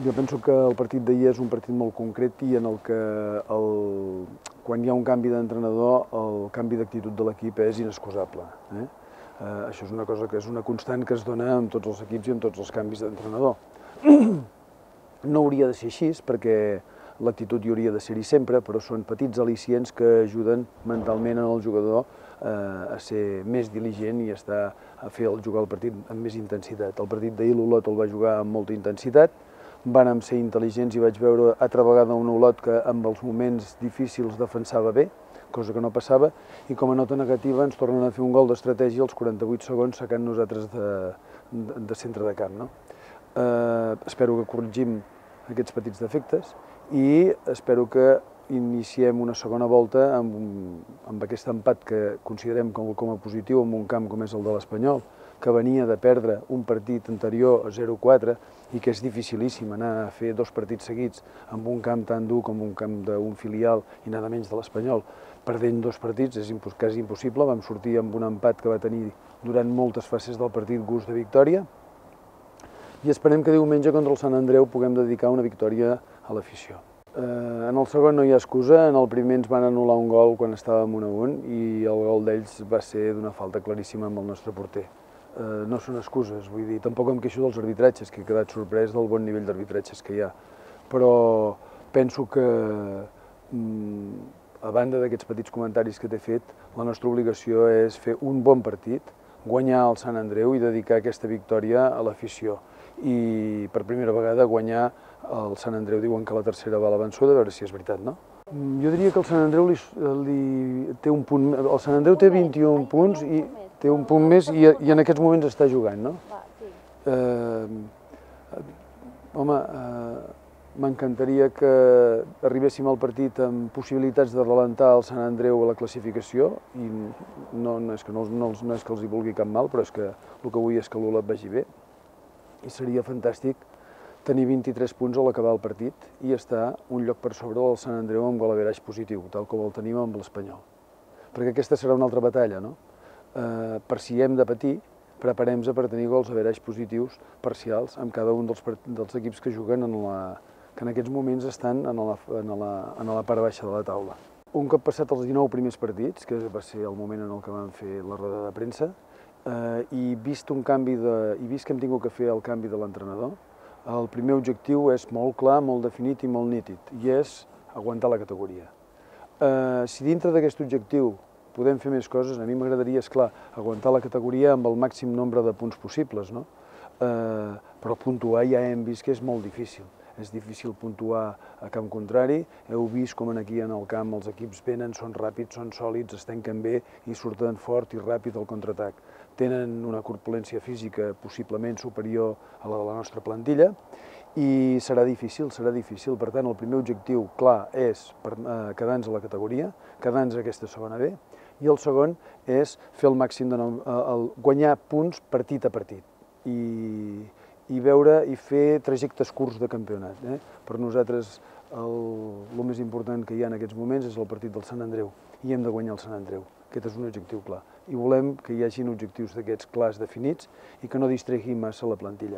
Jo penso que el partit d'ahir és un partit molt concret i en el que quan hi ha un canvi d'entrenador el canvi d'actitud de l'equip és inexcusable. Això és una cosa que és una constant que es dona en tots els equips i en tots els canvis d'entrenador. No hauria de ser així perquè l'actitud hi hauria de ser-hi sempre, però són petits al·licients que ajuden mentalment al jugador a ser més diligent i a fer jugar el partit amb més intensitat. El partit d'ahir l'Olot el va jugar amb molta intensitat, vàrem ser intel·ligents i vaig veure altra vegada un Olot que amb els moments difícils defensava bé, cosa que no passava, i com a nota negativa ens tornen a fer un gol d'estratègia als 48 segons sacant nosaltres de centre de camp. Espero que corregim aquests petits defectes i espero que iniciem una segona volta amb aquest empat que considerem com a positiu en un camp com és el de l'Espanyol, que venia de perdre un partit anterior a 0-4 i que és dificilíssim anar a fer 2 partits seguits amb un camp tan dur com un camp d'un filial i nada menys de l'Espanyol. Perdent 2 partits és quasi impossible, vam sortir amb un empat que va tenir durant moltes fases del partit gust de victòria i esperem que diumenge contra el Sant Andreu puguem dedicar una victòria a l'afició. En el segon no hi ha excusa, en el primer ens van anul·lar un gol quan estàvem 1-1 i el gol d'ells va ser d'una falta claríssima amb el nostre porter. No són excuses, vull dir, tampoc em queixo dels arbitratges, que he quedat sorprès del bon nivell d'arbitratges que hi ha, però penso que, a banda d'aquests petits comentaris que t'he fet, la nostra obligació és fer un bon partit, guanyar el Sant Andreu i dedicar aquesta victòria a l'afició. I per primera vegada guanyar el Sant Andreu, diuen que la tercera va a la vençuda, a veure si és veritat, no? Jo diria que el Sant Andreu té un punt, el Sant Andreu té 21 punts i té un punt més i en aquests moments està jugant, no? Home, m'encantaria que arribéssim al partit amb possibilitats de relentar el Sant Andreu a la classificació i no és que els hi vulgui cap mal, però és que el que vull és que l'Olot vagi bé i seria fantàstic tenir 23 punts a l'acabar el partit i estar un lloc per sobre del Sant Andreu amb gol average positiu, tal com el tenim amb l'Espanyol. Perquè aquesta serà una altra batalla, no? Per si hem de patir, preparem-nos per tenir gols average positius parcials amb cada un dels equips que juguen que en aquests moments estan en la part baixa de la taula. Un cop passat els 19 primers partits, que va ser el moment en el que vam fer la roda de premsa, i vist que hem tingut que fer el canvi de l'entrenador, el primer objectiu és molt clar, molt definit i molt nítid, i és aguantar la categoria. Si dintre d'aquest objectiu podem fer més coses, a mi m'agradaria, esclar, aguantar la categoria amb el màxim nombre de punts possibles, no? Però puntuar ja hem vist que és molt difícil. És difícil puntuar a camp contrari, heu vist com aquí en el camp els equips venen, són ràpids, són sòlids, es tanquen bé i surten fort i ràpid al contraatac. Tenen una corpulència física possiblement superior a la de la nostra plantilla i serà difícil. Per tant, el primer objectiu clar és quedar-nos a la categoria, quedar-nos a aquesta segona B, i el segon és fer el màxim guanyar punts partit a partit i veure i fer trajectes curts de campionat. Per nosaltres el més important que hi ha en aquests moments és el partit del Sant Andreu i hem de guanyar el Sant Andreu. Aquest és un objectiu clar. I volem que hi hagin objectius d'aquests clars definits i que no distregui massa la plantilla.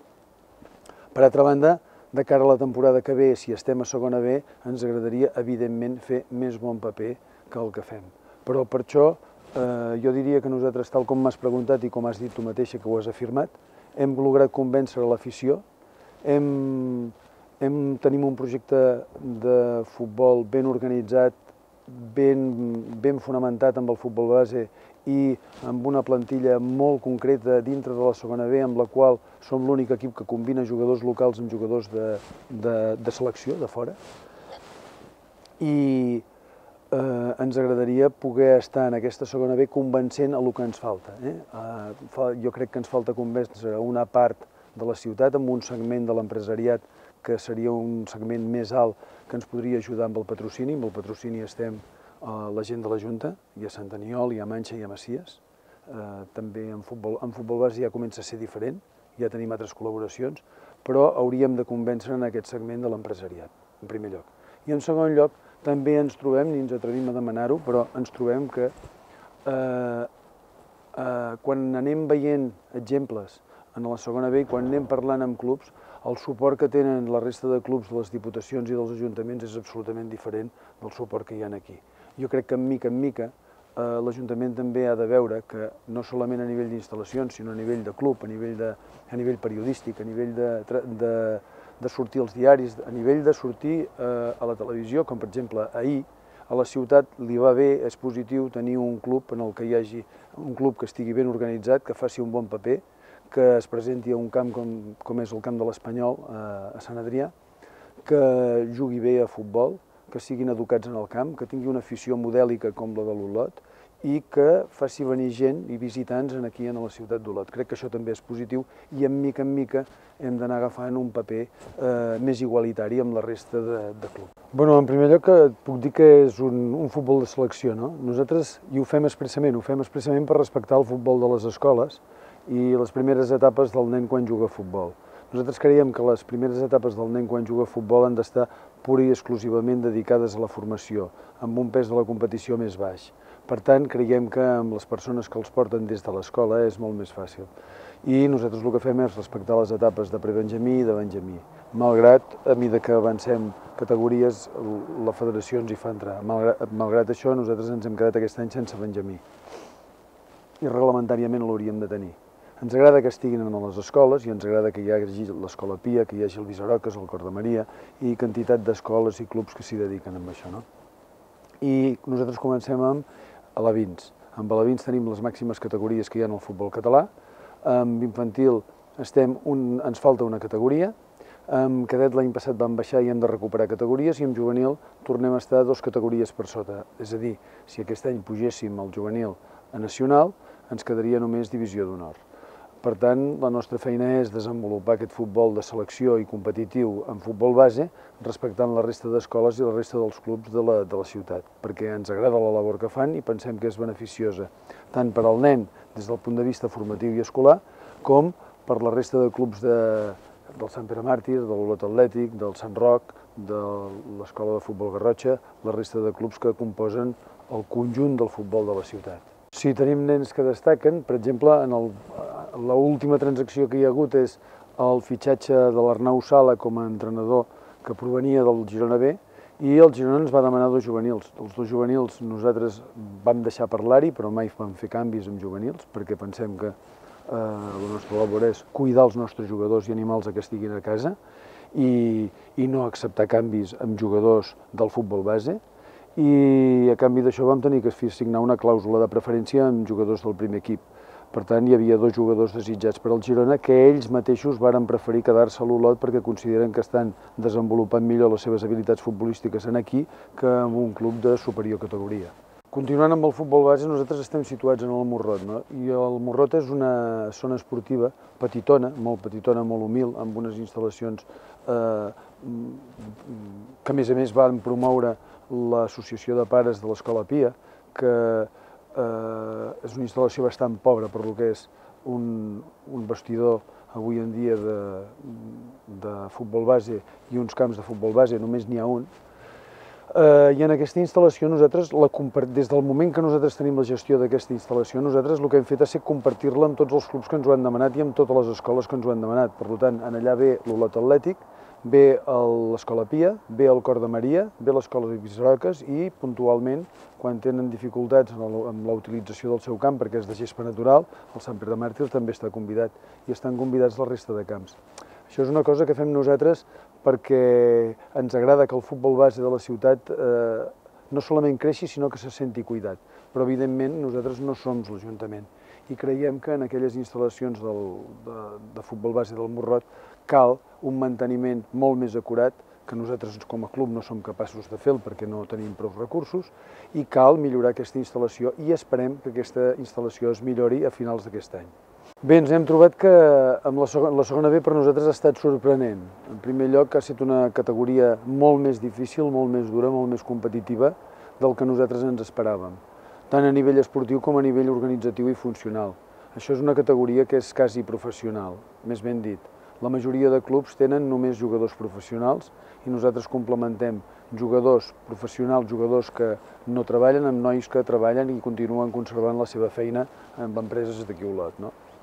Per altra banda, de cara a la temporada que ve, si estem a segona B, ens agradaria, evidentment, fer més bon paper que el que fem. Però per això, jo diria que nosaltres, tal com m'has preguntat i com has dit tu mateixa que ho has afirmat, hem lograt convèncer l'afició, tenim un projecte de futbol ben organitzat, ben fonamentat amb el futbol base i amb una plantilla molt concreta dintre de la segona B, amb la qual som l'únic equip que combina jugadors locals amb jugadors de selecció, de fora. I ens agradaria poder estar en aquesta segona B convencent el que ens falta. Jo crec que ens falta convèncer una part de la ciutat amb un segment de l'empresariat que seria un segment més alt que ens podria ajudar amb el patrocini. Amb el patrocini estem la gent de la Junta, hi ha Sant Aniol, hi ha Manxa, hi ha Macies. També en futbol base ja comença a ser diferent, ja tenim altres col·laboracions, però hauríem de convèncer en aquest segment de l'empresariat, en primer lloc. I en segon lloc, també ens trobem, ni ens atrevim a demanar-ho, però ens trobem que quan anem veient exemples en la segona B i quan anem parlant amb clubs, el suport que tenen la resta de clubs de les diputacions i dels ajuntaments és absolutament diferent del suport que hi ha aquí. Jo crec que, en mica, l'Ajuntament també ha de veure que no solament a nivell d'instal·lacions, sinó a nivell de club, a nivell periodístic, a nivell de sortir als diaris, a nivell de sortir a la televisió, com per exemple ahir, a la ciutat li va bé, és positiu, tenir un club en el que hi hagi un club que estigui ben organitzat, que faci un bon paper, que es presenti a un camp com és el camp de l'Espanyol, a Sant Adrià, que jugui bé a futbol, que siguin educats en el camp, que tingui una afició modèlica com la de l'Olot i que faci venir gent i visitants aquí a la ciutat d'Olot. Crec que això també és positiu i en mica hem d'anar agafant un paper més igualitari amb la resta de clubs. En primer lloc puc dir que és un futbol de selecció, no? Nosaltres, i ho fem expressament per respectar el futbol de les escoles i les primeres etapes del nen quan juga a futbol. Nosaltres creiem que les primeres etapes del nen quan juga a futbol han d'estar pura i exclusivament dedicades a la formació, amb un pes de la competició més baix. Per tant, creiem que amb les persones que els porten des de l'escola és molt més fàcil. I nosaltres el que fem és respectar les etapes de prebenjamí i de benjamí. Malgrat, a mesura que avancem categories, la federació ens hi fa entrar. Malgrat això, nosaltres ens hem quedat aquest any sense benjamí. I reglamentàriament l'hauríem de tenir. Ens agrada que estiguin a les escoles i ens agrada que hi hagi l'Escola Pia, que hi hagi el Visaroques, el Cor de Maria i quantitat d'escoles i clubs que s'hi dediquen a això, no? I nosaltres comencem amb alevins. Amb alevins tenim les màximes categories que hi ha en el futbol català. Amb infantil ens falta una categoria. Amb cadet l'any passat vam baixar i hem de recuperar categories i amb juvenil tornem a estar 2 categories per sota. És a dir, si aquest any pugéssim el juvenil a nacional, ens quedaria només divisió d'honor. Per tant, la nostra feina és desenvolupar aquest futbol de selecció i competitiu en futbol base, respectant la resta d'escoles i la resta dels clubs de la ciutat, perquè ens agrada la labor que fan i pensem que és beneficiosa, tant per al nen des del punt de vista formatiu i escolar, com per la resta de clubs del Sant Pere Màrtir, de l'Olot Atlètic, del Sant Roc, de l'Escola de Futbol Garrotxa, la resta de clubs que composen el conjunt del futbol de la ciutat. Si tenim nens que destaquen, per exemple, l'última transacció que hi ha hagut és el fitxatge de l'Arnau Sala com a entrenador que provenia del Girona B i el Girona ens va demanar 2 juvenils. Els 2 juvenils nosaltres vam deixar parlar-hi, però mai vam fer canvis amb juvenils perquè pensem que la nostra labor és cuidar els nostres jugadors i animals que estiguin a casa i no acceptar canvis amb jugadors del futbol base. I a canvi d'això vam tenir que signar una clàusula de preferència amb jugadors del primer equip. Per tant, hi havia 2 jugadors desitjats per al Girona que ells mateixos varen preferir quedar-se a l'Olot perquè consideren que estan desenvolupant millor les seves habilitats futbolístiques aquí que en un club de superior categoria. Continuant amb el futbol base, nosaltres estem situats en el Morrot, no? I el Morrot és una zona esportiva petitona, molt humil, amb unes instal·lacions que a més van promoure l'Associació de Pares de l'Escola Pia, que és una instal·lació bastant pobra per lo que és un vestidor avui en dia de futbol base i uns camps de futbol base, només n'hi ha un. I en aquesta instal·lació nosaltres, des del moment que nosaltres tenim la gestió d'aquesta instal·lació, nosaltres el que hem fet ha estat compartir-la amb tots els clubs que ens ho han demanat i amb totes les escoles que ens ho han demanat. Per tant, allà ve l'Olot Atlètic, ve l'Escola Pia, ve el Cor de Maria, ve l'Escola de Visaroques i, puntualment, quan tenen dificultats amb la utilització del seu camp, perquè és de gespa natural, el Sant Pere Màrtir també està convidat i estan convidats la resta de camps. Això és una cosa que fem nosaltres perquè ens agrada que el futbol base de la ciutat no solament creixi, sinó que se senti cuidat. Però, evidentment, nosaltres no som l'Ajuntament i creiem que en aquelles instal·lacions de futbol base del Morrot cal un manteniment molt més acurat, que nosaltres com a club no som capaços de fer perquè no tenim prou recursos, i cal millorar aquesta instal·lació i esperem que aquesta instal·lació es millori a finals d'aquest any. Bé, ens hem trobat que amb la segona B per nosaltres ha estat sorprenent. En primer lloc, ha estat una categoria molt més difícil, molt més dura, molt més competitiva del que nosaltres ens esperàvem, tant a nivell esportiu com a nivell organitzatiu i funcional. Això és una categoria que és quasi professional, més ben dit. La majoria de clubs tenen només jugadors professionals i nosaltres complementem jugadors professionals, jugadors que no treballen, amb nois que treballen i continuen conservant la seva feina amb empreses d'aquí a Olot.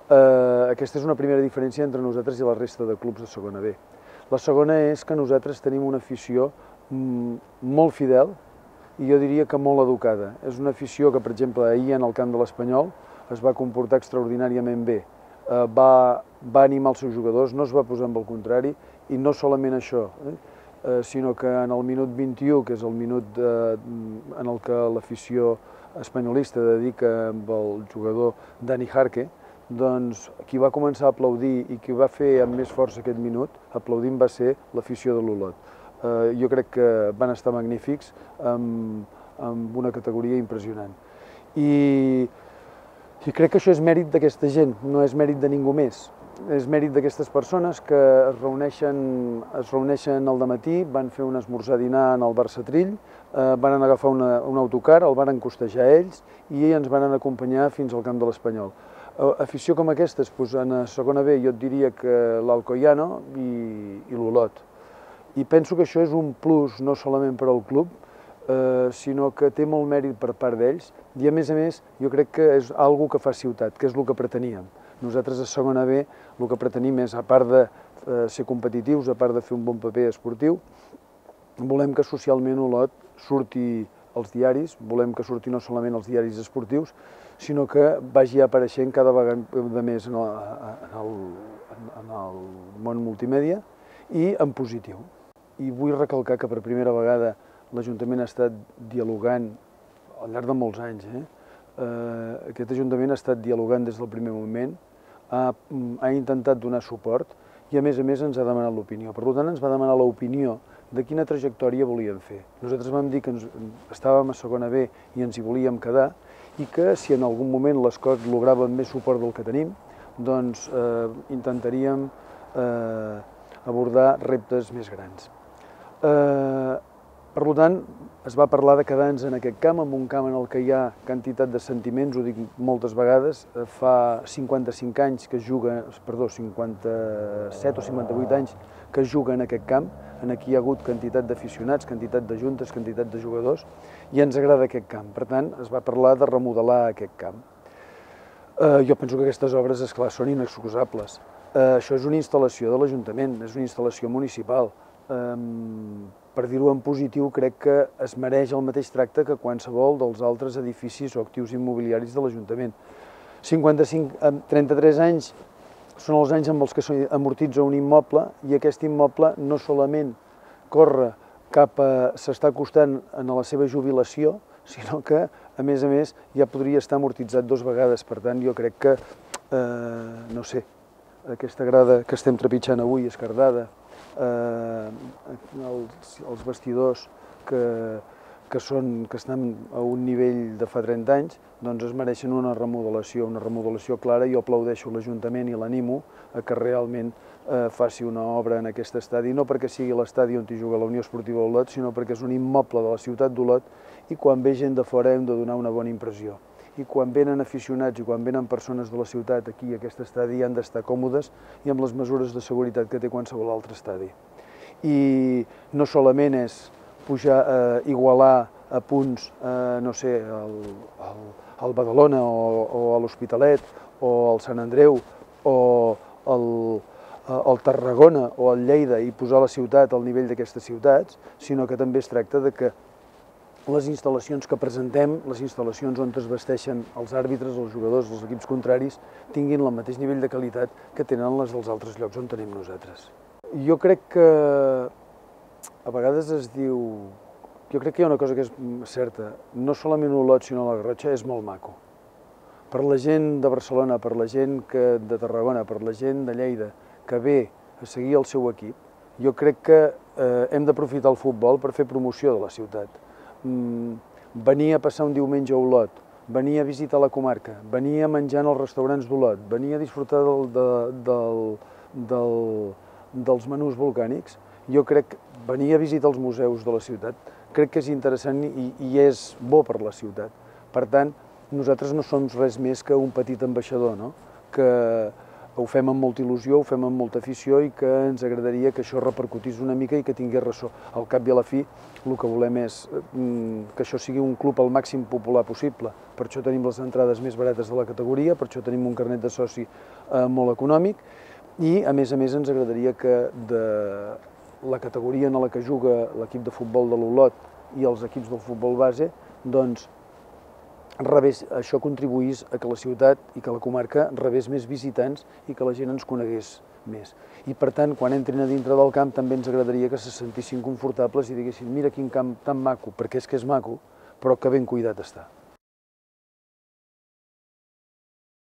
Aquesta és una primera diferència entre nosaltres i la resta de clubs de segona B. La segona és que nosaltres tenim una afició molt fidel i jo diria que molt educada. És una afició que, per exemple, ahir en el camp de l'Espanyol es va comportar extraordinàriament bé. Va animar els seus jugadors, no es va posar amb el contrari, i no solament això, sinó que en el minut 21, que és el minut en el que l'afició espanyolista dedica amb el jugador Dani Jarque, doncs qui va començar a aplaudir i qui va fer amb més força aquest minut, aplaudint, va ser l'afició de l'Olot. Jo crec que van estar magnífics, amb una categoria impressionant. I crec que això és mèrit d'aquesta gent, no és mèrit de ningú més. És mèrit d'aquestes persones que es reuneixen al dematí, van fer un esmorzar-dinar en el Bar Setrill, van agafar un autocar, el van costejar ells i ens van acompanyar fins al camp de l'Espanyol. Afició com aquestes, en segona B jo et diria que l'Alcoyano i l'Olot. I penso que això és un plus no solament per al club, sinó que té molt mèrit per part d'ells i a més jo crec que és una cosa que fa ciutat, que és el que preteníem. Nosaltres a segona B el que pretenim és, a part de ser competitius, a part de fer un bon paper esportiu, volem que socialment Olot surti als diaris, volem que surti no solament als diaris esportius, sinó que vagi apareixent cada vegada més en el món multimèdia i en positiu. I vull recalcar que per primera vegada l'Ajuntament ha estat dialogant al llarg de molts anys. Aquest Ajuntament ha estat dialogant des del primer moment, ha intentat donar suport i a més ens ha demanat l'opinió. Per tant, ens va demanar l'opinió de quina trajectòria volíem fer. Nosaltres vam dir que estàvem a segona B i ens hi volíem quedar i que si en algun moment les coses lograven més suport del que tenim, doncs intentaríem abordar reptes més grans. Per tant, es va parlar de quedar-nos en aquest camp, en un camp en el que hi ha quantitat de sentiments, ho dic moltes vegades, fa 55 anys que juga, 57 o 58 anys que juga en aquest camp, aquí hi ha hagut quantitat d'aficionats, quantitat de juntes, quantitat de jugadors, i ens agrada aquest camp. Per tant, es va parlar de remodelar aquest camp. Jo penso que aquestes obres, esclar, són inexcusables. Això és una instal·lació de l'Ajuntament, és una instal·lació municipal. Per dir-ho en positiu, crec que es mereix el mateix tracte que qualsevol dels altres edificis o actius immobiliaris de l'Ajuntament. 33 anys són els anys amb els que s'amortitza un immoble i aquest immoble no solament corre s'està acostant a la seva jubilació, sinó que, a més, ja podria estar amortitzat 2 vegades. Per tant, jo crec que, no sé, aquesta grada que estem trepitjant avui, esquerdada, els vestidors que estan a un nivell de fa 30 anys, doncs es mereixen una remodelació clara. Jo aplaudeixo l'Ajuntament i l'animo a que realment faci una obra en aquest estadi, no perquè sigui l'estadi on hi juga la Unió Esportiva Olot, sinó perquè és un immoble de la ciutat d'Olot i quan ve gent de fora hem de donar una bona impressió. I quan venen aficionats i quan venen persones de la ciutat aquí a aquest estadi han d'estar còmodes i amb les mesures de seguretat que té qualsevol altre estadi. I no solament és igualar a punts, no sé, al Badalona o a l'Hospitalet o al Sant Andreu o al Tarragona o al Lleida i posar la ciutat al nivell d'aquestes ciutats, sinó que també es tracta de que les instal·lacions que presentem, les instal·lacions on es vesteixen els àrbitres, els jugadors, els equips contraris, tinguin el mateix nivell de qualitat que tenen les dels altres llocs on tenim nosaltres. Jo crec que a vegades es diu... Jo crec que hi ha una cosa que és certa. No solament Olot, sinó la Garrotxa és molt maco. Per la gent de Barcelona, per la gent de Tarragona, per la gent de Lleida, que ve a seguir el seu equip, jo crec que hem d'aprofitar el futbol per fer promoció de la ciutat. Venir a passar un diumenge a Olot, venir a visitar la comarca, venir a menjar en els restaurants d'Olot, venir a disfrutar dels menús volcànics, jo crec que venir a visitar els museus de la ciutat crec que és interessant i és bo per la ciutat. Per tant, nosaltres no som res més que un petit ambaixador, no? Que ho fem amb molta il·lusió, ho fem amb molta afició i que ens agradaria que això repercutís una mica i que tingués ressò. Al cap i a la fi, el que volem és que això sigui un club el màxim popular possible. Per això tenim les entrades més barates de la categoria, per això tenim un carnet de soci molt econòmic i, a més, ens agradaria que de la categoria en la que juga l'equip de futbol de l'Olot i els equips del futbol base, doncs, això contribuís a que la ciutat i que la comarca rebés més visitants i que la gent ens conegués més. I per tant, quan entrin a dintre del camp també ens agradaria que se sentissin confortables i diguessin mira quin camp tan maco, perquè és que és maco, però que ben cuidat està.